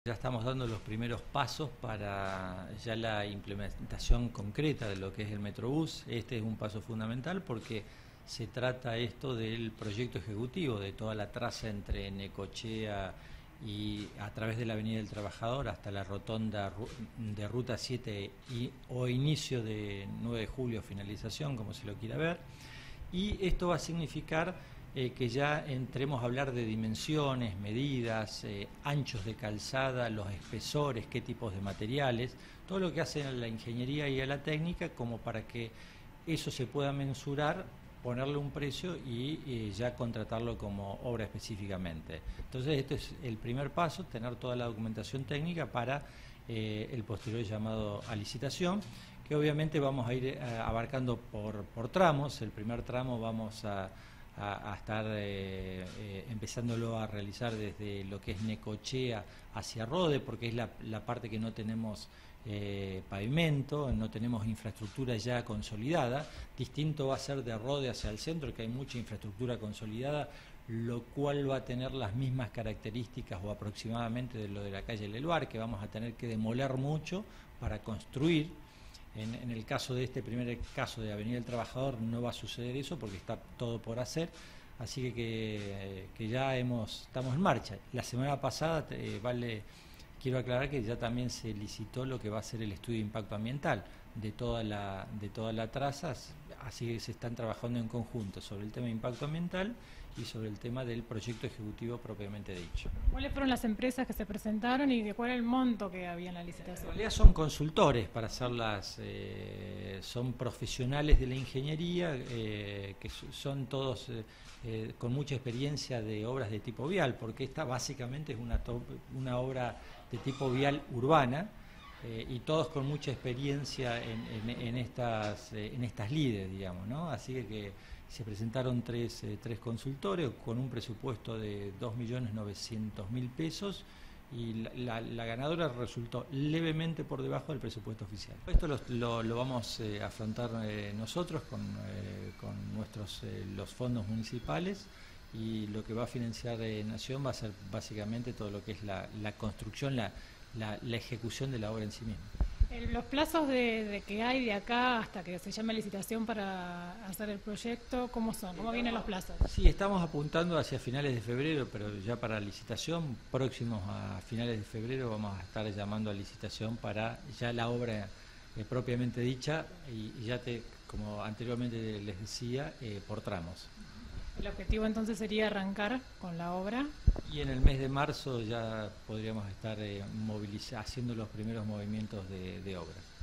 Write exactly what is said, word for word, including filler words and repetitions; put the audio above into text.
Ya estamos dando los primeros pasos para ya la implementación concreta de lo que es el Metrobús. Este es un paso fundamental porque se trata esto del proyecto ejecutivo de toda la traza entre Necochea y a través de la Avenida del Trabajador hasta la rotonda de Ruta siete y, o inicio de nueve de julio, finalización, como se lo quiera ver. Y esto va a significar eh, que ya entremos a hablar de dimensiones, medidas, eh, anchos de calzada, los espesores, qué tipos de materiales, todo lo que hace a la ingeniería y a la técnica como para que eso se pueda mensurar, ponerle un precio y eh, ya contratarlo como obra específicamente. Entonces este es el primer paso, tener toda la documentación técnica para eh, el posterior llamado a licitación, que obviamente vamos a ir eh, abarcando por, por tramos. El primer tramo vamos a, a, a estar eh, eh, empezándolo a realizar desde lo que es Necochea hacia Rode, porque es la, la parte que no tenemos eh, pavimento, no tenemos infraestructura ya consolidada. Distinto va a ser de Rode hacia el centro, que hay mucha infraestructura consolidada, lo cual va a tener las mismas características o aproximadamente de lo de la calle Leluar, que vamos a tener que demoler mucho para construir. En, en el caso de este primer caso de Avenida del Trabajador no va a suceder eso porque está todo por hacer, así que, que, que ya hemos, estamos en marcha. La semana pasada, eh, vale, quiero aclarar que ya también se licitó lo que va a ser el estudio de impacto ambiental de toda la, de toda la traza, así que se están trabajando en conjunto sobre el tema de impacto ambiental y sobre el tema del proyecto ejecutivo propiamente dicho. ¿Cuáles fueron las empresas que se presentaron y de cuál era el monto que había en la licitación? En realidad son consultores para hacerlas, eh, son profesionales de la ingeniería, eh, que son todos eh, eh, con mucha experiencia de obras de tipo vial, porque esta básicamente es una, una obra de tipo vial urbana, eh, y todos con mucha experiencia en, en, en estas eh, en estas lides, digamos, ¿no? Así que, que se presentaron tres, eh, tres consultores con un presupuesto de dos millones novecientos mil pesos y la, la, la ganadora resultó levemente por debajo del presupuesto oficial. Esto lo, lo, lo vamos eh, a afrontar eh, nosotros con, eh, con nuestros eh, los fondos municipales, y lo que va a financiar eh, Nación va a ser básicamente todo lo que es la, la construcción, la, la, la ejecución de la obra en sí misma. Los plazos de, de que hay de acá hasta que se llame licitación para hacer el proyecto, ¿cómo son? ¿Cómo vienen los plazos? Sí, estamos apuntando hacia finales de febrero, pero ya para licitación, próximos a finales de febrero vamos a estar llamando a licitación para ya la obra eh, propiamente dicha, y, y ya te, como anteriormente les decía, eh, por tramos. El objetivo entonces sería arrancar con la obra. Y en el mes de marzo ya podríamos estar eh, moviliza- haciendo los primeros movimientos de, de obra.